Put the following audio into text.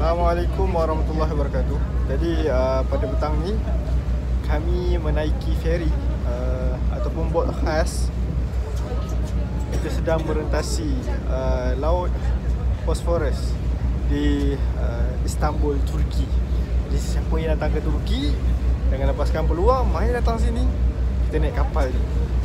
Assalamualaikum warahmatullahi wabarakatuh. Jadi pada petang ni kami menaiki feri ataupun bot khas. Kita sedang merentasi laut Bosphorus di Istanbul, Turki. Jadi siapa yang datang ke Turki, jangan lepaskan peluang, mari datang sini. Kita naik kapal ni.